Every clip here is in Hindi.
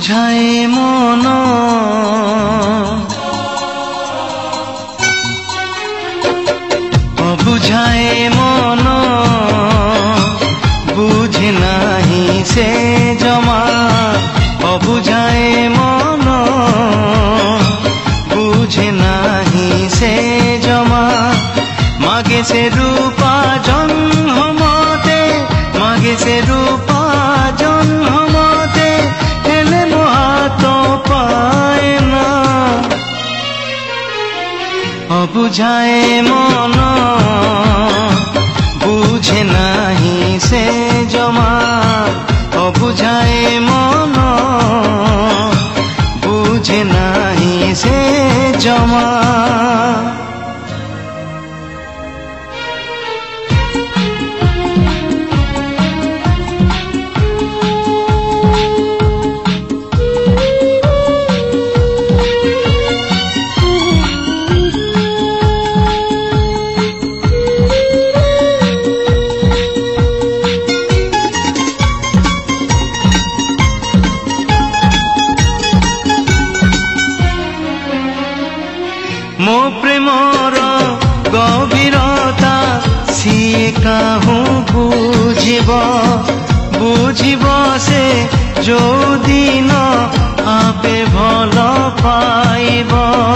অবুঝায় মন অবুঝায় মন বুঝে নাহি সে জমা অবুঝায় মন বুঝে নাহি সে জমা মাগে সে রূপা জন্মতে মাগে সে রূপা জন্মতে হেলে মহাত পায় না অবুঝায় মন বুঝে নাহি সে জমা অবুঝায় মন বুঝে নাহি সে জমা मो प्रेमर गभीरता सीए काहू बुझिब बुझिब से जो दिन आपे भल पाइब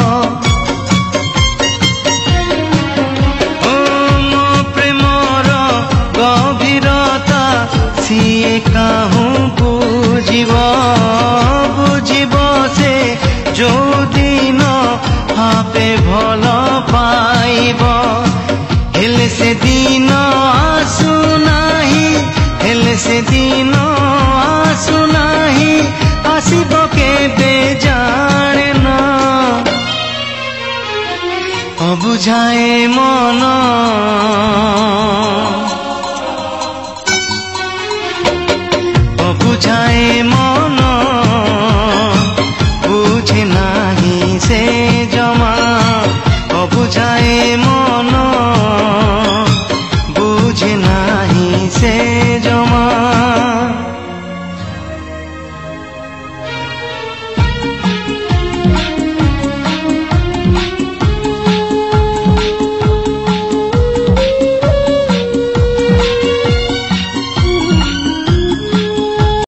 मो प्रेमर गभीरता सीए काहू बुझिब बुझिब से जो दिन आपे भल पाइब हेले से दिन आसु नाही हेले से दिन आसु नाही आसिब केबे जाने ना अबुझाए मन